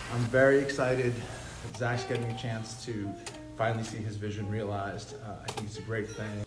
I'm very excited that Zach's getting a chance to finally see his vision realized. I think it's a great thing.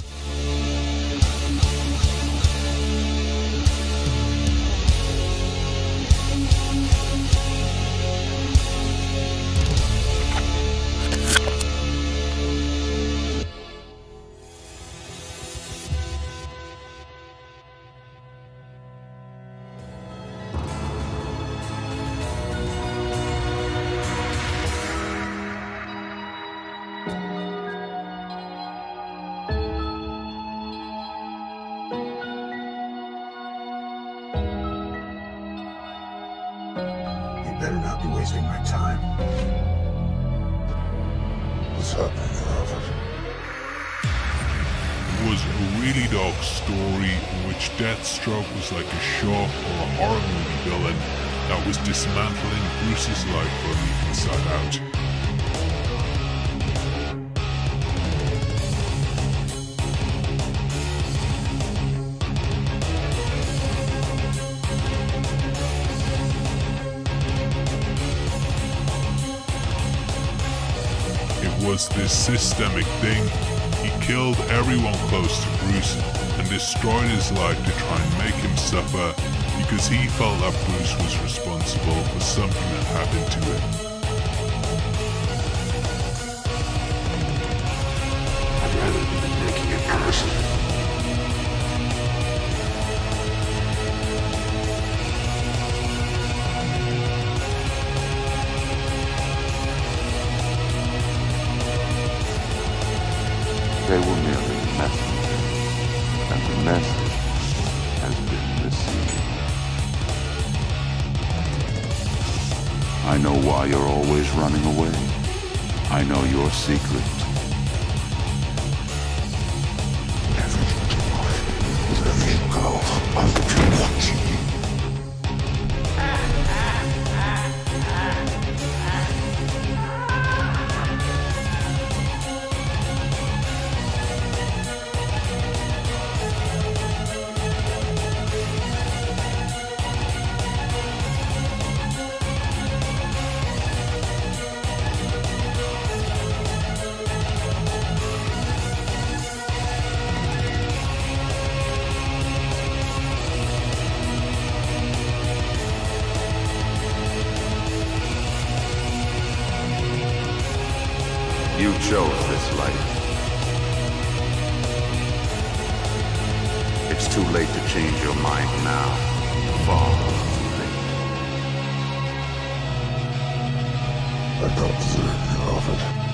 Better not be wasting my time. What's happening here, Alfred? It was a really dark story in which Deathstroke was like a shark or a horror movie villain that was dismantling Bruce's life from the inside out. Was this systemic thing. He killed everyone close to Bruce and destroyed his life to try and make him suffer because he felt that Bruce was responsible for something that happened to him. I'd rather be making a person. They were merely messengers, and the message has been received. I know why you're always running away. I know your secret. Never let me go until watching. You chose this life. It's too late to change your mind now. Far too late. I don't deserve you, Alfred.